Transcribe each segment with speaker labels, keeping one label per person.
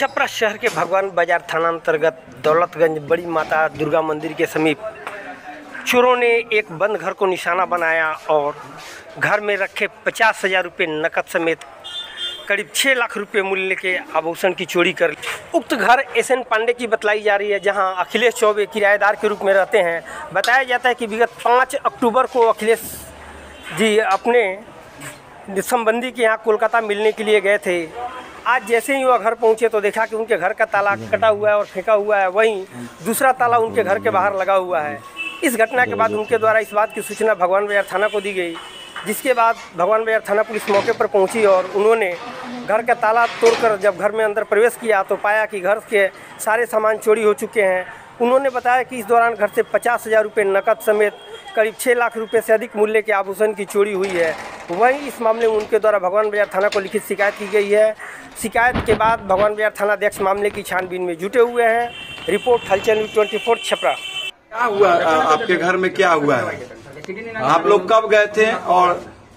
Speaker 1: छपरा शहर के भगवान बाजार थाना अंतर्गत दौलतगंज बड़ी माता दुर्गा मंदिर के समीप चोरों ने एक बंद घर को निशाना बनाया और घर में रखे 50,000 रुपये नकद समेत करीब 6 लाख रुपए मूल्य के आभूषण की चोरी कर उक्त घर SN पांडे की बतलाई जा रही है, जहां अखिलेश चौबे किराएदार के रूप में रहते हैं। बताया जाता है कि विगत 5 अक्टूबर को अखिलेश जी अपने संबंधी के यहाँ कोलकाता मिलने के लिए गए थे। आज जैसे ही वह घर पहुंचे तो देखा कि उनके घर का ताला कटा हुआ है और फेंका हुआ है, वहीं दूसरा ताला उनके घर के बाहर लगा हुआ है। इस घटना के बाद उनके द्वारा इस बात की सूचना भगवान बाजार थाना को दी गई, जिसके बाद भगवान बाजार थाना पुलिस मौके पर पहुंची और उन्होंने घर का ताला तोड़कर जब घर में अंदर प्रवेश किया तो पाया कि घर के सारे सामान चोरी हो चुके हैं। उन्होंने बताया कि इस दौरान घर से 50,000 रुपये नकद समेत करीब 6 लाख रुपए से अधिक मूल्य के आभूषण की चोरी हुई है। वहीं इस मामले में उनके द्वारा भगवान बाजार थाना को लिखित शिकायत की गई है। शिकायत के बाद भगवान बाजार थाना अध्यक्ष मामले की छानबीन में जुटे हुए हैं। रिपोर्ट हलचल न्यूज़ 24 छपरा।
Speaker 2: क्या हुआ आपके घर में, क्या हुआ है? आप लोग कब गए थे और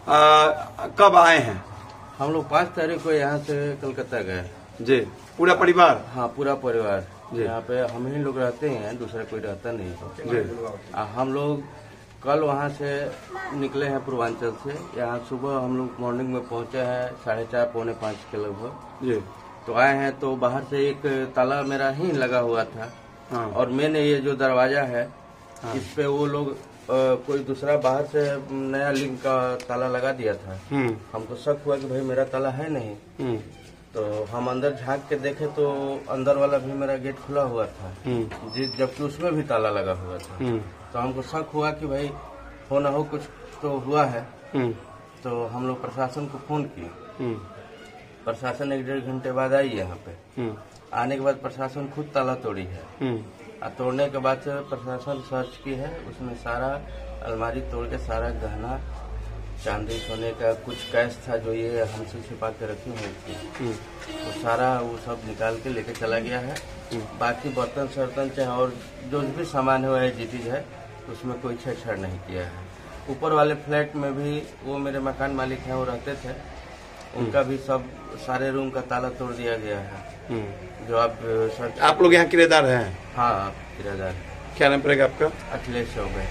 Speaker 2: कब आए हैं?
Speaker 3: हम लोग 5 तारीख को यहाँ से कलकत्ता गए
Speaker 2: जी। पूरा परिवार?
Speaker 3: हाँ, पूरा परिवार। यहाँ पे हम ही लोग रहते हैं, दूसरा कोई रहता नहीं जी। हम लोग कल वहाँ से निकले हैं पूर्वांचल से। यहाँ सुबह हम लोग मॉर्निंग में पहुँचे हैं 4:30 पौने 5 के लगभग जी। तो आए हैं तो बाहर से एक ताला मेरा ही लगा हुआ था। हाँ। और मैंने ये जो दरवाजा है हाँ। इस पे वो लोग कोई दूसरा बाहर से नया लिंक का ताला लगा दिया था। हमको शक हुआ कि भाई मेरा ताला है नहीं। तो हम अंदर झांक के देखे तो अंदर वाला भी मेरा गेट खुला हुआ था, जबकि उसमें भी ताला लगा हुआ था। तो हमको शक हुआ कि भाई हो ना हो कुछ तो हुआ है। तो हम लोग प्रशासन को फोन किए। प्रशासन 1-1.5 घंटे बाद आई यहाँ पे। आने के बाद प्रशासन खुद ताला तोड़ी है। तोड़ने के बाद से प्रशासन सर्च की है, उसमें सारा अलमारी तोड़ के सारा गहना चांदी सोने का कुछ कैश था जो ये हमसे छिपा के रखी हुई थी, तो सारा वो सब निकाल के लेके चला गया है। बाकी बर्तन सर्तन चाहे और जो भी सामान है वह चीज है, उसमें कोई छेड़छाड़ नहीं किया है। ऊपर वाले फ्लैट में भी वो मेरे मकान मालिक हैं, वो रहते थे, उनका भी सब सारे रूम का ताला तोड़ दिया गया है। जो आप लोग यहाँ किराएदार हैं? हाँ, किराएदार।
Speaker 2: क्या नाम पड़ेगा आपका?
Speaker 3: अखिलेश चौबे।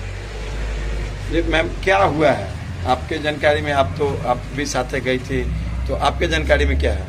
Speaker 2: जी मैम, क्या हुआ है आपके जानकारी में? आप भी साथ गई थी, तो आपके जानकारी में क्या है?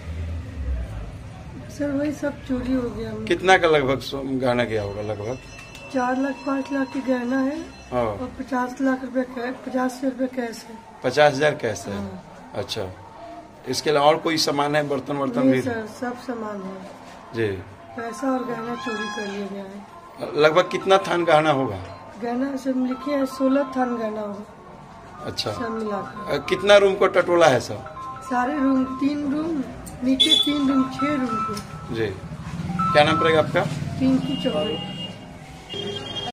Speaker 4: सर वही सब चोरी हो गया।
Speaker 2: कितना का लगभग गहना गया होगा? लगभग
Speaker 4: 4 लाख 5 लाख की गहना है और 50 लाख रुपए 50,000 रुपए कैश है।
Speaker 2: 50,000 कैश है? अच्छा, इसके अलावा और कोई सामान है? बर्तन भी?
Speaker 4: सर सब सामान है
Speaker 2: जी।
Speaker 4: पैसा और गहना चोरी कर लिया गया है।
Speaker 2: लगभग कितना थान गहना होगा?
Speaker 4: गहना सब लिखे है 16 थान गहना होगा।
Speaker 2: अच्छा,
Speaker 4: सब मिलाकर।
Speaker 2: कितना रूम को टटोला है सब?
Speaker 4: सारे रूम 3 रूम, नीचे 3 रूम, 6 रूम को।
Speaker 2: जी। क्या नाम पड़ेगा आपका?
Speaker 4: पिंकी चौबे।